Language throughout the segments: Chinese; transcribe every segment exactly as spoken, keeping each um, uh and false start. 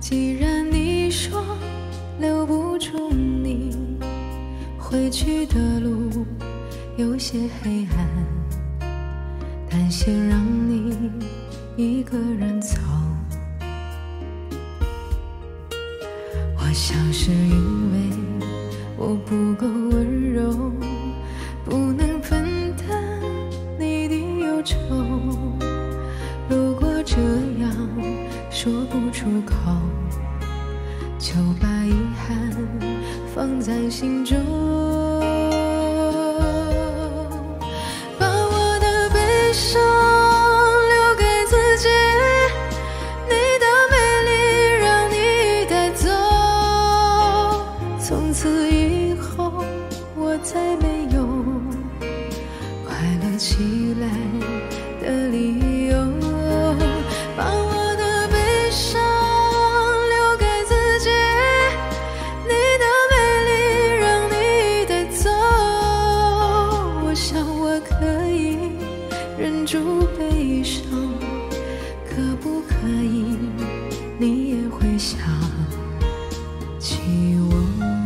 既然你说留不住你，回去的路有些黑暗，但先让你一个人走。我想是因为我不够温柔，不能分担你的忧愁。如果这样说不出口，就把遗憾放在心中。把我的悲伤留给自己，你的美丽让你带走。从此以后我再没有快乐起来的理由。把我的悲伤留给自己，你的美丽让你带走。我想我可以忍住悲伤，可不可以你也会想起我？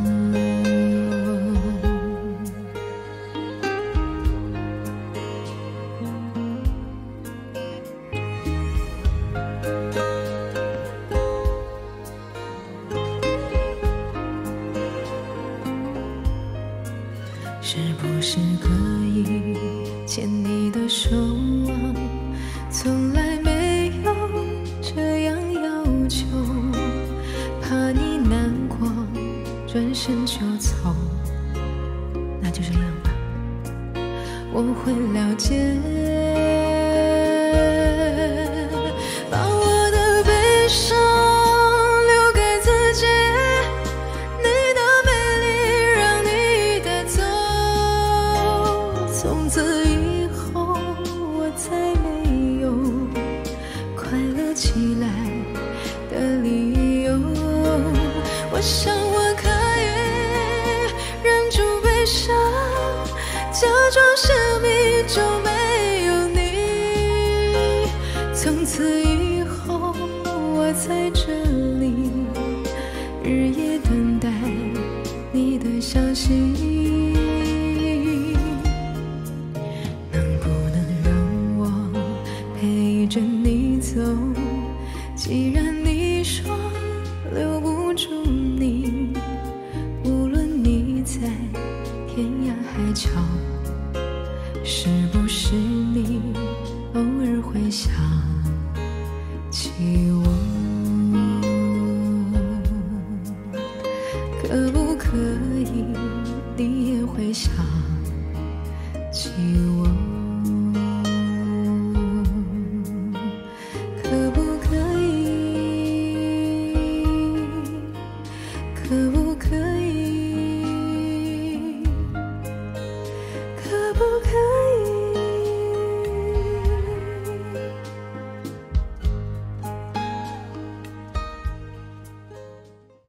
是不是可以牵你的手啊？从来没有这样要求，怕你难过转身就走，那就这样吧，我会了解。把我的悲伤留给自己，你的美丽让你带走。从此以后我再没有快乐起来的理由。我想我可以忍住悲伤，假装生命中没有你。从此以后我在这里日夜等待你的消息。能不能让我陪着你走？既然你说留不住你，无论你在天涯海角，是不是你偶尔会想起我？可不可以你也会想起我？